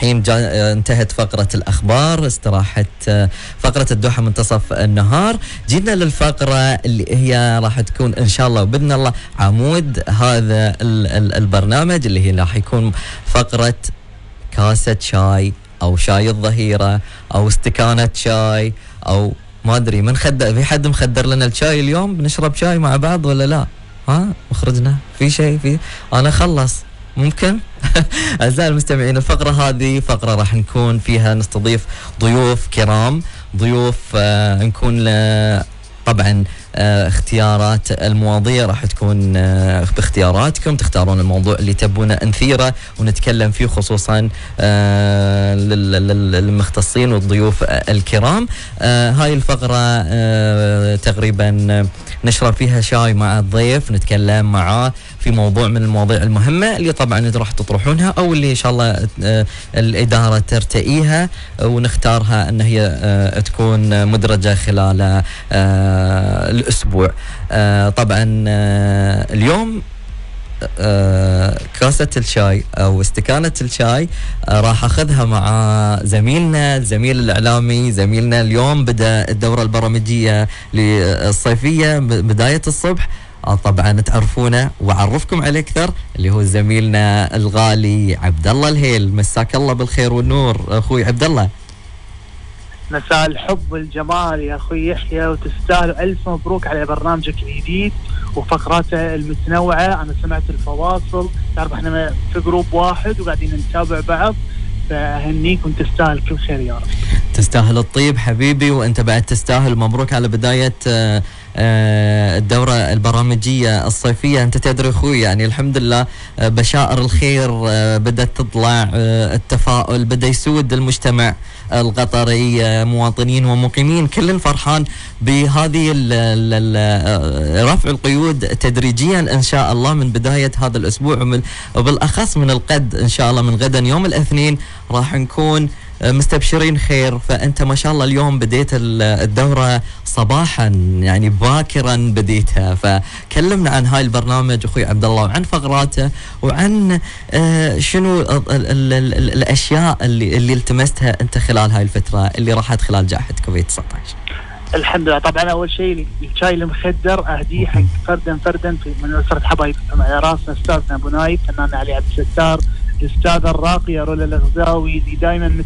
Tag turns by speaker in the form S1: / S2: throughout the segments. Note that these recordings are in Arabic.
S1: الحين انتهت فقرة الأخبار، استراحة فقرة الدوحة منتصف النهار. جينا للفقرة اللي هي راح تكون إن شاء الله وبإذن الله عمود هذا البرنامج، اللي هي راح يكون فقرة كاسة شاي أو شاي الظهيرة أو استكانة شاي، أو ما أدري من في حد مخدر لنا الشاي اليوم؟ بنشرب شاي مع بعض ولا لا؟ مخرجنا في شيء أنا خلص ممكن. أعزائي المستمعين، الفقرة هذه فقرة راح نكون فيها نستضيف ضيوف كرام، ضيوف نكون طبعا اختيارات المواضيع راح تكون باختياراتكم، تختارون الموضوع اللي تبونه نثيره ونتكلم فيه، خصوصا للمختصين والضيوف الكرام. هاي الفقرة تقريبا نشرب فيها شاي مع الضيف، نتكلم معاه في موضوع من المواضيع المهمة اللي طبعا راح تطرحونها أو اللي إن شاء الله الإدارة ترتئيها ونختارها أن هي تكون مدرجة خلال الأسبوع. طبعا اليوم كاسة الشاي أو استكانة الشاي راح أخذها مع زميلنا الزميل الإعلامي، زميلنا اليوم بدأ الدورة البرامجية للصيفية بداية الصبح، طبعا تعرفونه وأعرفكم عليه أكثر، اللي هو زميلنا الغالي عبد الله الهيل. مساك الله بالخير والنور أخوي عبد الله.
S2: مساء الحب والجمال يا أخوي يحيى، وتستاهل ألف مبروك على برنامجك الجديد وفقراته المتنوعة. أنا سمعت الفواصل، تعرف احنا في جروب واحد وقاعدين نتابع بعض، فأهنيك وتستاهل كل خير يا رب.
S1: تستاهل الطيب حبيبي، وأنت بعد تستاهل. مبروك على بداية الدورة البرامجية الصيفية. أنت تدري أخوي يعني الحمد لله بشائر الخير بدأت تطلع، التفاؤل بدأ يسود المجتمع القطري، مواطنين ومقيمين كل فرحان بهذه رفع القيود تدريجيا إن شاء الله من بداية هذا الأسبوع، وبالأخص من القد إن شاء الله من غدا يوم الاثنين راح نكون مستبشرين خير. فأنت ما شاء الله اليوم بديت الدورة صباحا، يعني باكرا بديتها، فكلمنا عن هاي البرنامج أخوي عبد الله وعن فقراته وعن شنو الأشياء اللي التمستها أنت خلال هاي الفترة اللي راحت خلال جائحة كوفيد-19.
S2: الحمد لله. طبعا أول شيء الشاي المخدر أهديه حق فردا من أسرة حبايب على راسنا أستاذنا أبو نايف، فنان علي عبد الستار، الأستاذة الراقية رولا الغزاوي اللي دائما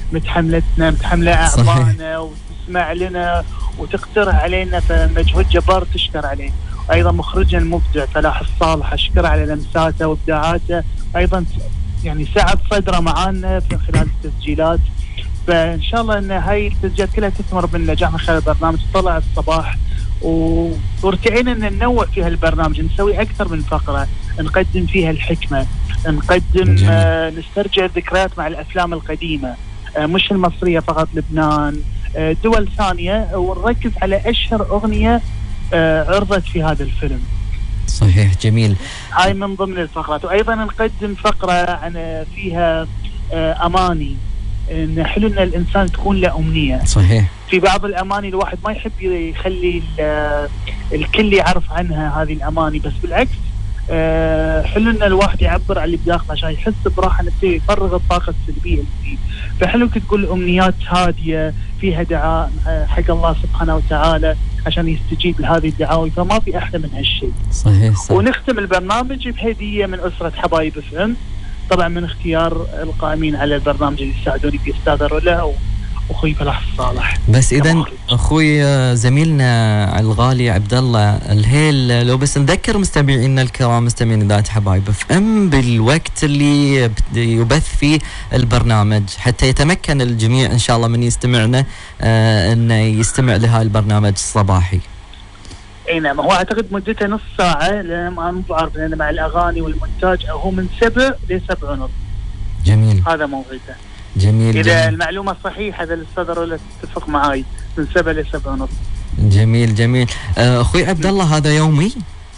S2: متحملة أعضائنا وتسمع لنا وتقترح علينا، فمجهود جبار تشكر عليه. أيضا مخرجنا المبدع فلاح الصالح، أشكر على لمساته وإبداعاته، أيضا يعني سعد صدره معانا في خلال التسجيلات. فإن شاء الله أن هاي التسجيلات كلها تثمر بالنجاح من خلال البرنامج. طلع الصباح وارتئينا أن ننوع فيها البرنامج، نسوي أكثر من فقرة، نقدم فيها الحكمة، نقدم نسترجع الذكريات مع الأفلام القديمة، مش المصرية فقط، لبنان، دول ثانية، ونركز على أشهر أغنية عرضت في هذا الفيلم.
S1: صحيح، جميل.
S2: هاي من ضمن الفقرات. وأيضا نقدم فقرة عن فيها أماني، إن حلو إن الإنسان تكون له أمنية.
S1: صحيح.
S2: في بعض الأماني الواحد ما يحب يخلي الكل يعرف عنها هذه الأماني، بس بالعكس حلو ان الواحد يعبر عن اللي بداخله عشان يحس براحه نفسيه، يفرغ الطاقه السلبيه اللي فيه. فحلو تقول امنيات هاديه فيها دعاء حق الله سبحانه وتعالى عشان يستجيب لهذه الدعاوي، فما في احلى من هالشيء.
S1: صحيح.
S2: ونختم البرنامج بهديه من اسره حبايب FM، طبعا من اختيار القائمين على البرنامج اللي يساعدوني فيه، استاذ رولا اخوي فلاح الصالح.
S1: بس اذا اخوي زميلنا الغالي عبد الله الهيل، لو بس نذكر مستمعينا الكرام، مستمعين اذاعه حبايب FM بالوقت اللي يبث فيه البرنامج حتى يتمكن الجميع ان شاء الله من يستمعنا انه يستمع لهذا البرنامج الصباحي.
S2: اي نعم، هو اعتقد مدته نص ساعه، لان ما بعرف لان مع الاغاني والمونتاج هو من 7 ل 7:30.
S1: جميل.
S2: هذا موعده.
S1: جميل.
S2: إذا
S1: جميل.
S2: المعلومة صحيحة هذا الأستاذ رولا تتفق معاي، من 7 ل 7:30.
S1: جميل. أخوي عبد الله هذا يومي؟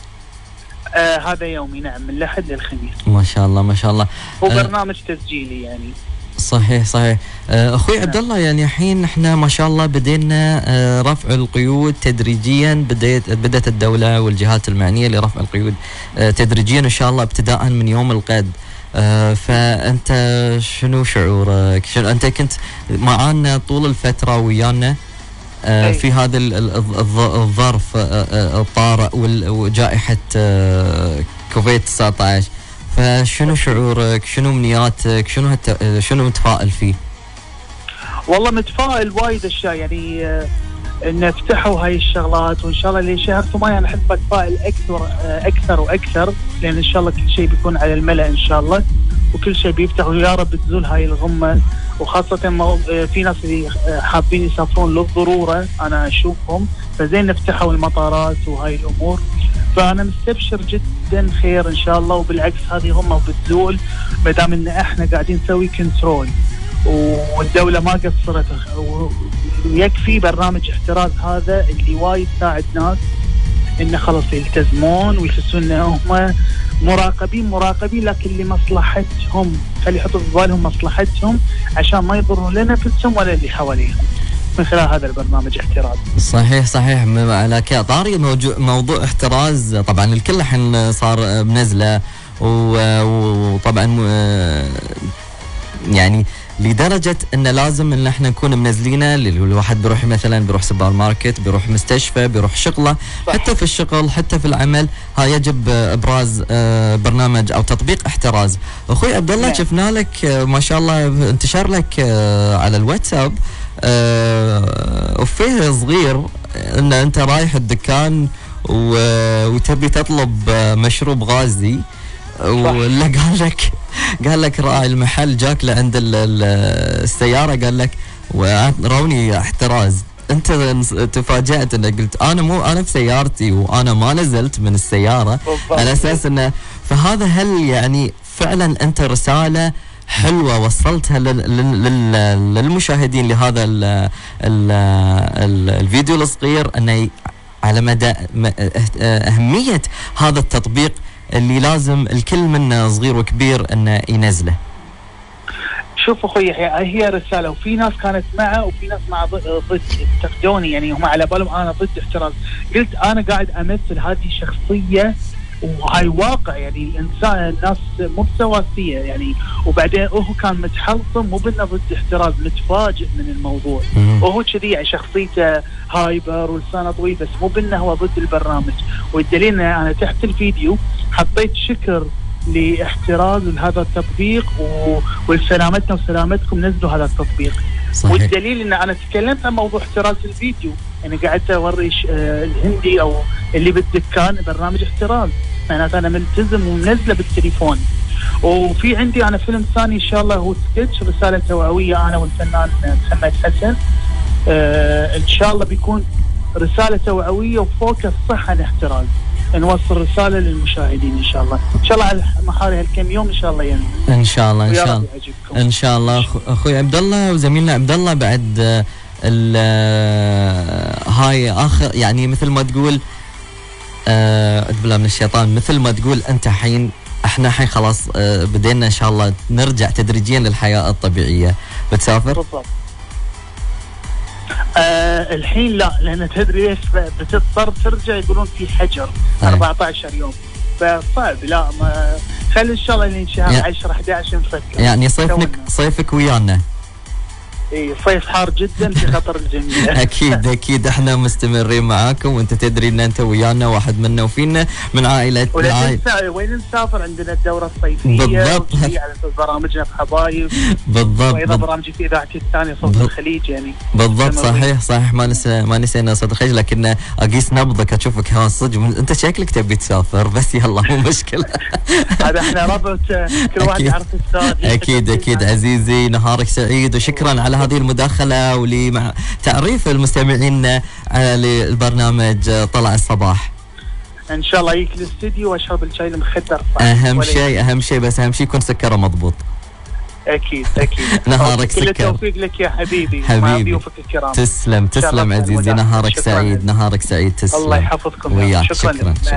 S2: هذا يومي نعم، من الأحد للخميس.
S1: ما شاء الله ما شاء الله.
S2: هو برنامج تسجيلي يعني.
S1: صحيح. اخوي عبد الله، يعني الحين احنا ما شاء الله بدينا رفع القيود تدريجيا، بدأت الدولة والجهات المعنية لرفع القيود تدريجيا ان شاء الله ابتداء من يوم الغد. فأنت شنو شعورك؟ شنو أنت كنت معانا طول الفترة ويانا في هذا الظرف الطارئ وجائحة كوفيد 19، فشنو شعورك؟ شنو امنياتك؟ شنو متفائل فيه؟
S2: والله متفائل وايد اشياء، يعني ان فتحوا هاي الشغلات، وان شاء الله لشهر 8 انا احب اتفائل اكثر واكثر، لان ان شاء الله كل شيء بيكون على الملأ ان شاء الله، وكل شيء بيفتح، ويا رب تزول هاي الغمه. وخاصه في ناس اللي حابين يسافرون للضروره انا اشوفهم، فزين نفتحوا المطارات وهاي الامور، فانا مستبشر جدا خير ان شاء الله. وبالعكس هذه غمه بتزول ما دام ان احنا قاعدين نسوي كنترول، والدوله ما قصرت، ويكفي برنامج احتراز هذا اللي وايد ساعد ناس انه خلص يلتزمون ويحسون انهم مراقبين لكن لمصلحتهم، خلي يحطوا في بالهم مصلحتهم عشان ما يضروا لا نفسهم ولا اللي حواليهم من خلال هذا البرنامج احتراز.
S1: صحيح على طاري موضوع احتراز، طبعا الكل الحين صار بنزله، وطبعا يعني لدرجة أن لازم أن احنا نكون منزلينه. الواحد بيروح سوبر ماركت، بيروح مستشفى، بيروح شغله، حتى في الشغل، حتى في العمل، يجب إبراز برنامج أو تطبيق احتراز. أخوي عبد الله، شفنا لك ما شاء الله انتشر لك على الواتساب وفيه صغير أن أنت رايح الدكان وتبي تطلب مشروب غازي، ولا قال لك راعي المحل جاك لعند السيارة قال لك روني احتراز. انت تفاجأت انك قلت انا في سيارتي وانا ما نزلت من السيارة على اساس انه، فهذا هل يعني فعلا انت رسالة حلوة وصلتها للمشاهدين لهذا الفيديو الصغير، انه على مدى اهمية هذا التطبيق اللي لازم الكل منا صغير وكبير انه ينزله؟
S2: شوف اخوي، هي رساله، وفي ناس كانت معه وفي ناس مع ضد، انتقدوني يعني هم على بالهم انا ضد احتراز. قلت انا قاعد امثل هذه شخصيه وهاي واقع، يعني الانسان الناس مو بسواسيه يعني. وبعدين هو كان متحلطم، مو بانه ضد احتراز، متفاجئ من الموضوع، وهو كذي يعني شخصيته هايبر ولسانه طويل، بس مو بانه هو ضد البرنامج. والدليل ان انا تحت الفيديو حطيت شكر لاحتراز لهذا التطبيق، ولسلامتنا وسلامتكم نزلوا هذا التطبيق. صحيح. والدليل ان انا تكلمت عن موضوع احتراز في الفيديو، يعني قعدت اوري الهندي او اللي بالدكان برنامج احتراز، معناته انا ملتزم ومنزله بالتليفون. وفي عندي انا فيلم ثاني ان شاء الله، هو سكتش رساله توعويه انا والفنان محمد حسن، ان شاء الله بيكون رساله توعويه وفوكس صح عن احتراز، نوصل رساله للمشاهدين ان شاء الله. ان شاء الله على محاري هالكم يوم ان شاء الله ينزل
S1: ان شاء الله ان شاء الله. اخوي عبد الله وزميلنا عبد الله، بعد هاي اخر يعني مثل ما تقول اعوذ بالله من الشيطان، مثل ما تقول انت احنا الحين خلاص بدينا ان شاء الله نرجع تدريجيا للحياه الطبيعيه. بتسافر؟
S2: بالضبط. الحين لا، لان تدري ايش، بتضطر ترجع، يقولون في حجر 14 يوم، فصعب. لا ما خلي ان شاء الله لين شهر 10 11 نفكر.
S1: يعني صيفك ويانا.
S2: اي صيف حار جدا في خطر الجميع.
S1: اكيد احنا مستمرين معاكم، وانت تدري ان انت ويانا واحد منا وفينا من عائله.
S2: وين نسافر، عندنا الدوره الصيفيه
S1: بالضبط
S2: على برامجنا في حبايب
S1: بالضبط،
S2: وايضا برامجي في اذاعتي الثانيه صوت الخليج يعني
S1: بالضبط. صحيح ما نسينا صوت الخليج، لكن اقيس نبضك اشوفك ها صدق انت شكلك تبي تسافر، بس يلا مو مشكله.
S2: هذا احنا ربط، كل واحد يعرف الثاني.
S1: اكيد عزيزي، نهارك سعيد، وشكرا على هذه المداخله ولتعريف المستمعين على البرنامج طلع الصباح.
S2: ان شاء الله يجيك الاستديو واشرب الشاي المخدر.
S1: اهم شيء بس اهم شيء يكون سكره مضبوط.
S2: اكيد
S1: نهارك سكر.
S2: كل التوفيق لك يا حبيبي
S1: مع
S2: ضيوفك الكرام.
S1: تسلم عزيزي، نهارك سعيد. تسلم،
S2: الله يحفظكم
S1: وياك. شكرا.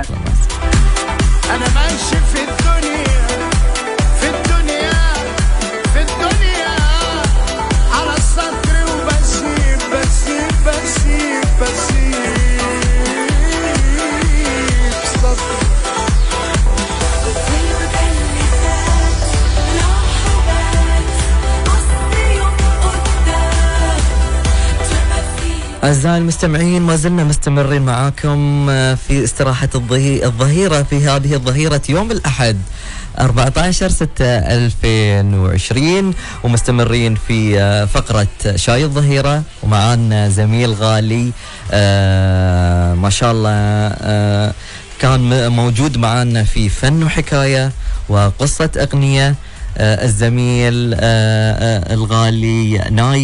S3: انا ماشي في الدنيا على السطر وبسيب
S1: أعزائي المستمعين، ما زلنا مستمرين معاكم في استراحة الظهيرة في هذه الظهيرة يوم الأحد 14/6/2020، ومستمرين في فقرة شاي الظهيرة، ومعانا زميل غالي ما شاء الله كان موجود معانا في فن وحكاية وقصة أغنية، الزميل الغالي نايف.